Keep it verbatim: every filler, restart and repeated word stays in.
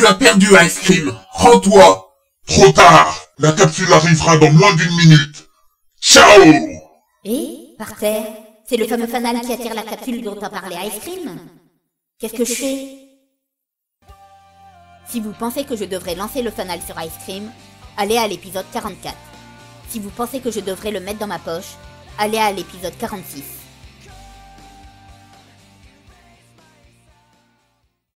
Tu as perdu, Ice Cream. Rends-toi. Trop tard. La capsule arrivera dans moins d'une minute. Ciao. Et, par terre, c'est le fameux fanal qui attire la capsule dont a parlé Ice Cream. Qu'est-ce que je fais? Si vous pensez que je devrais lancer le fanal sur Ice Cream, allez à l'épisode quarante-quatre. Si vous pensez que je devrais le mettre dans ma poche, allez à l'épisode quarante-six.